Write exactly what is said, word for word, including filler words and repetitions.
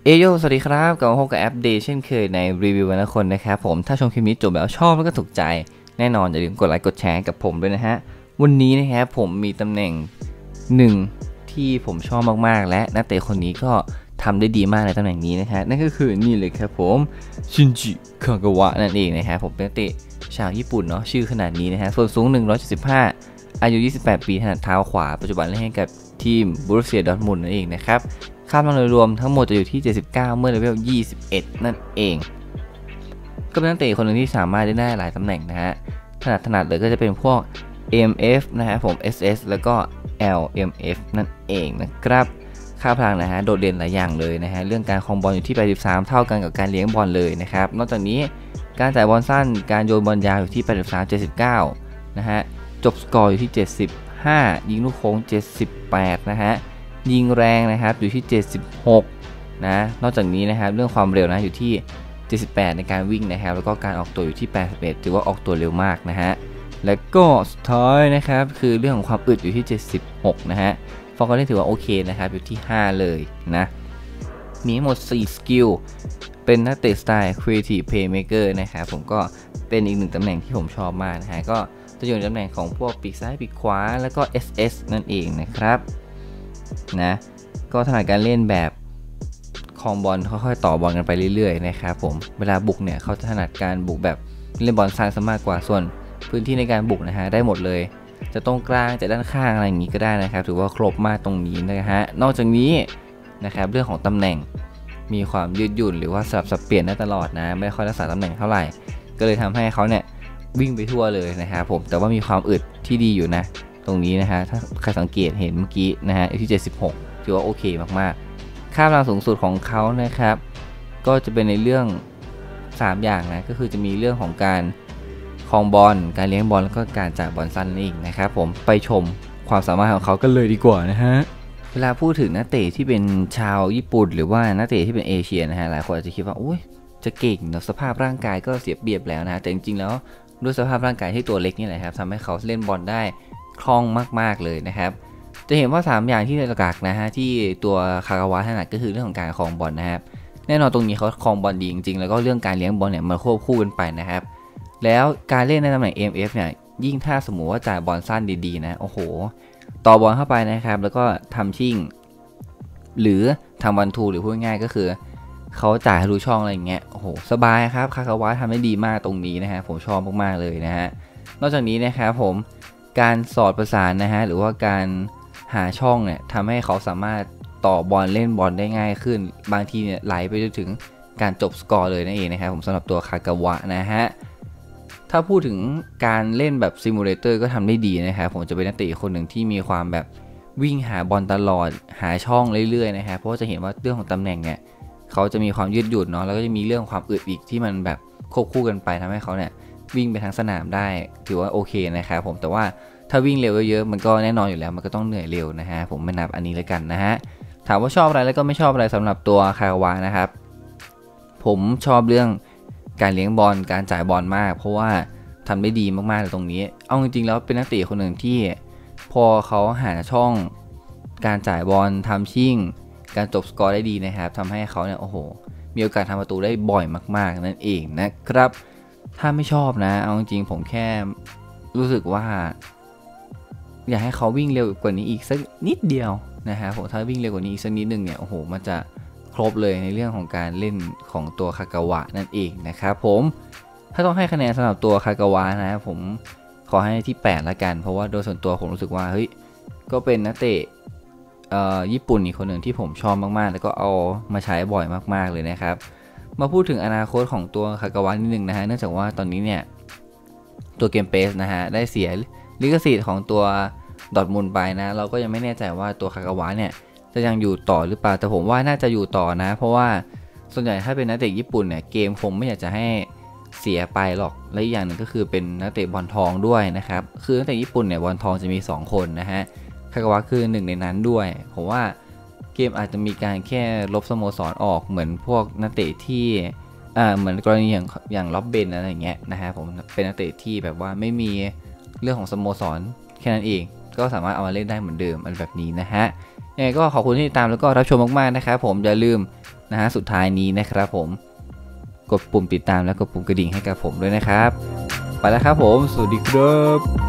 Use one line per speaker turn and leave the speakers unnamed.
เอโยสวัสดีครับกลับมาพบกับแอปเดย์เช่นเคยในรีวิววันละคนนะครับผมถ้าชมคลิปนี้จบแล้วชอบแล้วก็ถูกใจแน่นอนอย่าลืมกดไลค์กดแชร์กับผมด้วยนะฮะวันนี้นะครับผมมีตำแหน่งหนึ่งที่ผมชอบมากๆและนักเตะคนนี้ก็ทำได้ดีมากในตำแหน่งนี้นะฮะนั่นก็คือนี่เลยครับผมชินจิคากาวะนั่นเองนะครับผมเป็นนักเตะชาวญี่ปุ่นเนาะชื่อขนาดนี้นะฮะส่วนสูงหนึ่งร้อยเจ็ดสิบห้าอายุยี่สิบแปดปีถนัดเท้าขวาปัจจุบันเล่นให้กับทีมบรูเซียดอร์ทมุนด์นั่นเองนะครับค่าพลังโดยรวมทั้งหมดจะอยู่ที่เจ็ดสิบเก้าเมื่อเลเวลยี่สิบเอ็ดนั่นเองก็เป็นนักเตะคนหนึ่งที่สามารถได้ได้หลายตำแหน่งนะฮะถนัดถนัดเลยก็จะเป็นพวก เอ็ม เอฟ นะฮะผม เอส เอส แล้วก็ แอล เอ็ม เอฟ นั่นเองนะครับค่าพลังนะฮะโดดเด่นหลายอย่างเลยนะฮะเรื่องการครองบอลอยู่ที่แปดสิบสามเท่ากันกับการเลี้ยงบอลเลยนะครับนอกจากนี้การจ่ายบอลสั้นการโยนบอลยาวอยู่ที่แปดสิบสาม เจ็ดสิบเก้านะฮะจบสกอร์อยู่ที่เจ็ดสิบห้ายิงลูกโค้งเจ็ดสิบแปดนะฮะยิงแรงนะครับอยู่ที่เจ็ดสิบหกนะนอกจากนี้นะครับเรื่องความเร็วนะอยู่ที่เจ็ดสิบแปดในการวิ่งนะครับแล้วก็การออกตัวอยู่ที่แปดสิบเอ็ดถือว่าออกตัวเร็วมากนะฮะและก็สุดท้ายนะครับคือเรื่องของความอึดอยู่ที่เจ็ดสิบหกนะฮะฟอร์ก็ได้ถือว่าโอเคนะครับอยู่ที่ห้าเลยนะมีทั้งหมดสี่สกิลเป็นนักเตะสไตล์ Creative Playmaker นะครับผมก็เป็นอีกหนึ่งตำแหน่งที่ผมชอบมากนะฮะก็จะอยู่ในตำแหน่งของพวกปีกซ้ายปีกขวาแล้วก็ เอส เอส นั่นเองนะครับนะก็ถนัดการเล่นแบบครองบอลค่อยๆต่อบอลกันไปเรื่อยๆนะครับผมเวลาบุกเนี่ยเขาจะถนัดการบุกแบบเล่นบอลสั้นซะมากกว่าส่วนพื้นที่ในการบุกนะฮะได้หมดเลยจะตรงกลางจะด้านข้างอะไรอย่างนี้ก็ได้นะครับถือว่าครบมากตรงนี้นะฮะนอกจากนี้นะครับเรื่องของตำแหน่งมีความยืดหยุ่นหรือว่าสลับสับเปลี่ยนได้ตลอดนะไม่ค่อยรักษาตำแหน่งเท่าไหร่ก็เลยทำให้เขาเนี่ยวิ่งไปทั่วเลยนะครับผมแต่ว่ามีความอึดที่ดีอยู่นะตรงนี้นะฮะถ้าใครสังเกตเห็นเมื่อกี้นะฮะที่เจ็ดสิบหกถือว่าโอเคมากๆค่าพลังสูงสุดของเขานะครับก็จะเป็นในเรื่องสามอย่างนะก็คือจะมีเรื่องของการครองบอลการเลี้ยงบอลแล้วก็การจ่ายบอลสั้นนั่นเองนะครับผมไปชมความสามารถของเขากันเลยดีกว่านะฮะเวลาพูดถึงนักเตะที่เป็นชาวญี่ปุ่นหรือว่านักเตะที่เป็นเอเชียนะฮะหลายคนอาจจะคิดว่าอุ้ยจะเก่งแต่สภาพร่างกายก็เสียเปรียบแล้วนะแต่จริงๆแล้วด้วยสภาพร่างกายที่ตัวเล็กนี่แหละครับทำให้เขาเล่นบอลได้คล่องมากๆเลยนะครับจะเห็นว่าสามอย่างที่หลักๆนะฮะที่ตัวคากาวะถนัดก็คือเรื่องของการครองบอลนะครับแน่นอนตรงนี้เขาครองบอลดีจริงๆแล้วก็เรื่องการเลี้ยงบอลเนี่ยมันควบคู่กันไปนะครับแล้วการเล่นในตำแหน่ง เอ็ม เอฟ เนี่ยยิ่งถ้าสมมุติว่าจ่ายบอลสั้นดีๆนะโอ้โหต่อบอลเข้าไปนะครับแล้วก็ทำชิ่งหรือทำวันทูหรือพูดง่ายๆก็คือเขาจ่ายทะลุช่องอะไรอย่างเงี้ยโอ้โหสบายครับคากาวะทำได้ดีมากตรงนี้นะฮะผมชอบมากๆเลยนะฮะนอกจากนี้นะครับผมการสอดประสานนะฮะหรือว่าการหาช่องเนี่ยทำให้เขาสามารถต่อบอลเล่นบอลได้ง่ายขึ้นบางทีเนี่ยไหลไปจนถึงการจบสกอร์เลยนั่นเองนะครับผมสำหรับตัวคากาวะนะฮะถ้าพูดถึงการเล่นแบบซิมูเลเตอร์ก็ทำได้ดีนะครับผมจะเป็นนักเตะคนหนึ่งที่มีความแบบวิ่งหาบอลตลอดหาช่องเรื่อยๆนะครับเพราะว่าจะเห็นว่าเรื่องของตำแหน่งเนี่ยเขาจะมีความยืดหยุ่นเนาะแล้วก็จะมีเรื่องความอึดอีกที่มันแบบควบคู่กันไปทำให้เขาเนี่ยวิ่งไปทั้งสนามได้ถือว่าโอเคนะครับผมแต่ว่าถ้าวิ่งเร็วเยอะๆมันก็แน่นอนอยู่แล้วมันก็ต้องเหนื่อยเร็วนะฮะผมไม่นับอันนี้เลยกันนะฮะถามว่าชอบอะไรแล้วก็ไม่ชอบอะไรสำหรับตัวคากาวะนะครับผมชอบเรื่องการเลี้ยงบอลการจ่ายบอลมากเพราะว่าทำได้ดีมากๆเลยตรงนี้เอาจริงๆแล้วเป็นนักเตะคนหนึ่งที่พอเขาหาช่องการจ่ายบอลทำชิ่งการจบสกอร์ได้ดีนะครับทำให้เขาเนี่ยโอ้โหมีโอกาสทำประตูได้บ่อยมากๆนั่นเองนะครับถ้าไม่ชอบนะเอาจริงๆผมแค่รู้สึกว่าอยากให้เขาวิ่งเร็วกว่านี้อีกสักนิดเดียวนะฮะผมถ้าวิ่งเร็วกว่านี้อีกสักนิดนึงเนี่ยโอ้โหมันจะครบเลยในเรื่องของการเล่นของตัวคากาวะนั่นเองนะครับผมถ้าต้องให้คะแนนสำหรับตัวคากาวะนะผมขอให้ที่แปดละกันเพราะว่าโดยส่วนตัวผมรู้สึกว่าเฮ้ยก็เป็นนักเตะญี่ปุ่นอีกคนหนึ่งที่ผมชอบมากๆแล้วก็เอามาใช้บ่อยมากๆเลยนะครับมาพูดถึงอนาคตของตัวคากาวะนิดนึงนะฮะเนื่องจากว่าตอนนี้เนี่ยตัวเกมเปสนะฮะได้เสียลิขสิทธิ์ของตัวดอร์ทมุนด์ไปนะเราก็ยังไม่แน่ใจว่าตัวคากาวะเนี่ยจะยังอยู่ต่อหรือเปล่าแต่ผมว่าน่าจะอยู่ต่อนะเพราะว่าส่วนใหญ่ถ้าเป็นนักเตะญี่ปุ่นเนี่ยเกมคงไม่อยากจะให้เสียไปหรอกและอีกอย่างหนึ่งก็คือเป็นนักเตะบอลทองด้วยนะครับคือนักเตะญี่ปุ่นเนี่ยบอลทองจะมีสองคนนะฮะคากาวะคือหนึ่งในนั้นด้วยผมว่าเกมอาจจะมีการแค่ลบสโมสรออกเหมือนพวกนักเตะที่อ่าเหมือนกรณีอย่างอย่างล็อบเบนอะไรอย่างเงี้ยนะฮะผมเป็นนักเตะที่แบบว่าไม่มีเรื่องของสโมสรแค่นั้นเองก็สามารถเอามาเล่นได้เหมือนเดิมอันแบบนี้นะฮะยังไงก็ขอบคุณที่ติดตามแล้วก็รับชมมากๆนะครับผมอย่าลืมนะฮะสุดท้ายนี้นะครับผมกดปุ่มติดตามและกดปุ่มกระดิ่งให้กับผมด้วยนะครับไปแล้วครับผมสวัสดีครับ